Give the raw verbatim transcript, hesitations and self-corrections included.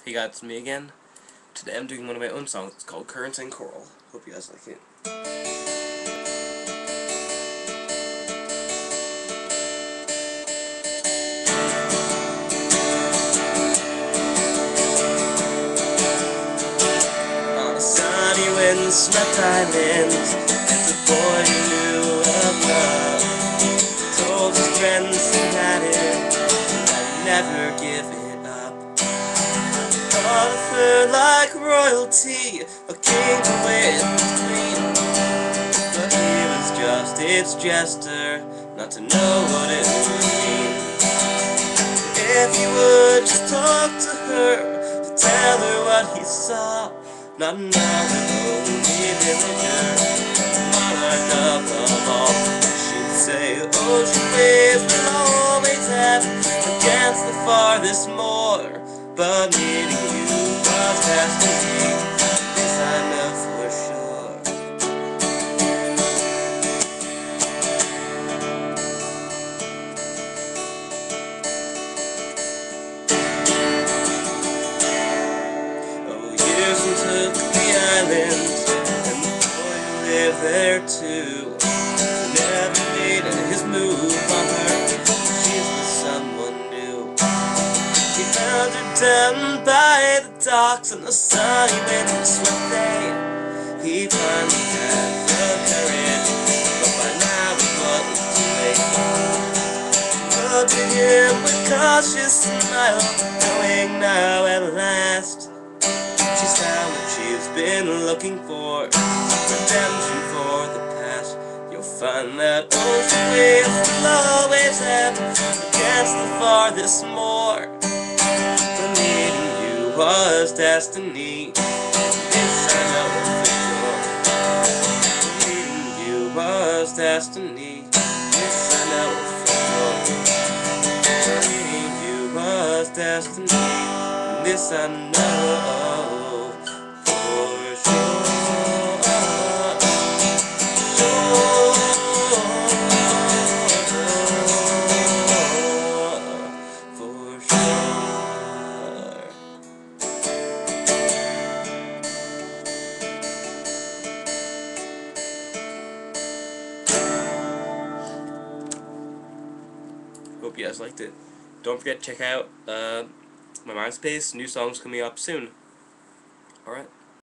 Hey guys, it's me again. Today I'm doing one of my own songs. It's called Currents and Coral. Hope you guys like it. On a sunny wind-swept island, there's a boy who knew of love. Told his friends he had it, that he'd never give it up. Thought of her like royalty, a king with his queen. But he was just its jester, not to know what it would mean. If he would just talk to her, to tell her what he saw, not another lonely villager, monarch of the ball. She'd say, ocean waves will always have against the farthest moor, but meeting you was destiny, this I know for sure. Oh, years took the island, and the boy who lived there too never made his move on her. She's the someone new. He found her down by the docks on the sunny wind-swept day. He finally had the courage, but by now it was too late. Looked at him with cautious smile, knowing now at last she's found what she's been looking for, redemption for the past. You'll find that ocean waves will always have against the farthest moor. The meeting you was destiny, this I know for sure. The meeting you was destiny, this I know for sure. The meeting you was destiny, this I know for sure. Hope you guys liked it. Don't forget to check out uh, my MySpace. New songs coming up soon. Alright.